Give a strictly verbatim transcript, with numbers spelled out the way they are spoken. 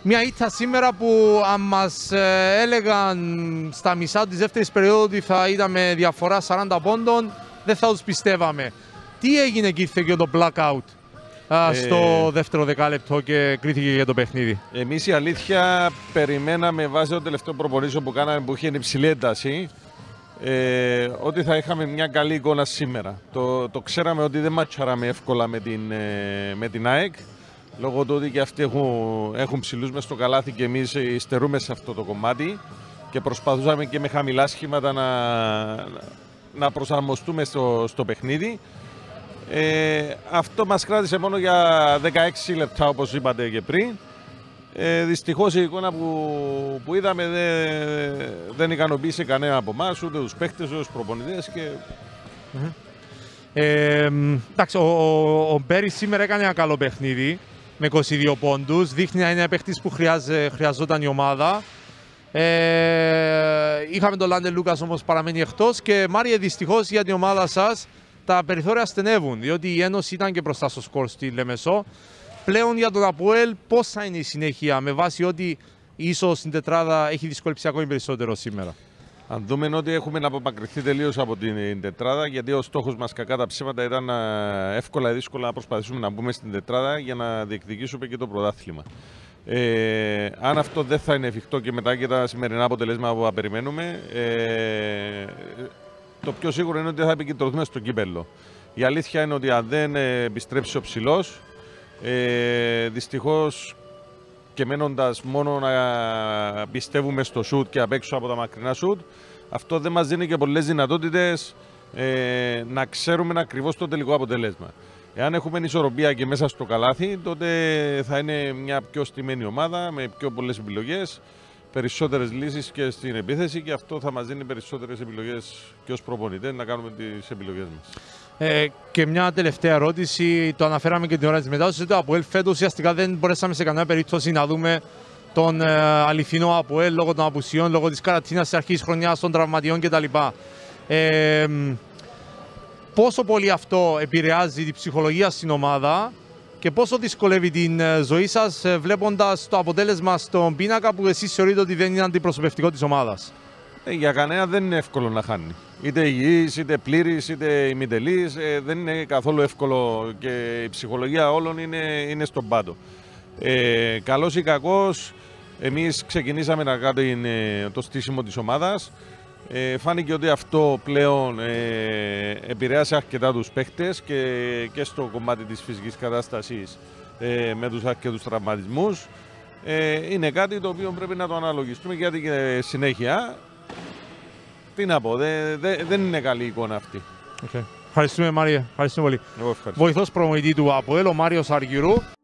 Μια ήττα σήμερα που αν μας έλεγαν στα μισά της δεύτερης περίοδου ότι θα είδαμε διαφορά σαράντα πόντων, δεν θα τους πιστεύαμε. Τι έγινε και ήρθε και το blackout ε, στο δεύτερο δεκάλεπτο και κρίθηκε για το παιχνίδι? Εμείς η αλήθεια περιμέναμε βάσει το τελευταίο προπονήσιο που κάναμε που είχε υψηλή ένταση ε, ότι θα είχαμε μια καλή εικόνα σήμερα. Το, το ξέραμε ότι δεν ματσάραμε εύκολα με την, ε, με την ΑΕΚ. Λόγω του ότι και αυτοί έχουν, έχουν ψηλούς μες στο καλάθι και εμείς υστερούμε σε αυτό το κομμάτι και προσπαθούσαμε και με χαμηλά σχήματα να, να προσαρμοστούμε στο, στο παιχνίδι. Ε, αυτό μας κράτησε μόνο για δεκαέξι λεπτά όπως είπατε και πριν. Ε, δυστυχώς η εικόνα που, που είδαμε δεν, δεν ικανοποίησε κανένα από εμάς, ούτε τους παίχτες, ούτε τους προπονητές. Και... Mm-hmm. ε, εντάξει, ο, ο, ο Μπέρις σήμερα έκανε ένα καλό παιχνίδι με είκοσι δύο πόντους, δείχνει να είναι ένα παίχτης που χρειάζε, χρειαζόταν η ομάδα. Ε, είχαμε τον Λάντε Λούκας όμως παραμένει εκτός και Μάριε δυστυχώς για την ομάδα σας τα περιθώρια στενεύουν, διότι η Ένωση ήταν και μπροστά στο σκορ στη Λεμεσό. Πλέον για τον Αποέλ πώς θα είναι η συνέχεια με βάση ότι ίσως στην τετράδα έχει δυσκολέψει ακόμη περισσότερο σήμερα? Αν δούμε ότι έχουμε να απομακρυνθεί τελείως από την τετράδα, γιατί ο στόχος μας κακά τα ψέματα ήταν εύκολα ή δύσκολα να προσπαθήσουμε να μπούμε στην τετράδα για να διεκδικήσουμε και το πρωτάθλημα. Ε, αν αυτό δεν θα είναι εφικτό και μετά και τα σημερινά αποτελέσματα που θα περιμένουμε, ε, το πιο σίγουρο είναι ότι θα επικεντρωθούμε στο κύπελλο. Η αλήθεια είναι ότι αν δεν επιστρέψει ο ψηλός, ε, δυστυχώς και μένοντας μόνο να πιστεύουμε στο σουτ και απ' έξω από τα μακρινά σουτ, αυτό δεν μας δίνει και πολλές δυνατότητες ε, να ξέρουμε ακριβώς το τελικό αποτέλεσμα. Εάν έχουμε ισορροπία και μέσα στο καλάθι, τότε θα είναι μια πιο στημένη ομάδα με πιο πολλές επιλογές, περισσότερες λύσεις και στην επίθεση και αυτό θα μας δίνει περισσότερες επιλογές και ως προπονητές να κάνουμε τις επιλογές μας. Ε, και μια τελευταία ερώτηση, το αναφέραμε και την ώρα της μετάδοσης, το Αποέλ φέτος ουσιαστικά δεν μπορέσαμε σε κανένα περίπτωση να δούμε τον ε, αληθινό Αποέλ λόγω των απουσιών, λόγω της καρατίνας της αρχής χρονιάς, των τραυματιών κτλ. Ε, πόσο πολύ αυτό επηρεάζει την ψυχολογία στην ομάδα και πόσο δυσκολεύει την ζωή σας βλέποντας το αποτέλεσμα στον πίνακα που εσείς θεωρείτε ότι δεν είναι αντιπροσωπευτικό της ομάδας? Ε, για κανένα δεν είναι εύκολο να χάνει. Είτε υγιής, είτε πλήρης, είτε ημιτελής. Ε, δεν είναι καθόλου εύκολο και η ψυχολογία όλων είναι, είναι στον πάτο. Ε, καλός ή κακός, εμείς ξεκινήσαμε να κάνουμε το στήσιμο της ομάδας. Ε, φάνηκε ότι αυτό πλέον ε, επηρέασε αρκετά τους παίχτες και, και στο κομμάτι της φυσικής κατάστασης ε, με τους αρκετούς τραυματισμούς. Ε, είναι κάτι το οποίο πρέπει να το αναλογιστούμε γιατί και συνέχεια. Τι να πω, δε, δε, δεν είναι καλή εικόνα αυτή. Okay. Ευχαριστούμε Μάριε, ευχαριστούμε πολύ. Εγώ ευχαριστώ. Βοηθός προπονητή του Αποέλ, ο Μάριος Αργυρού.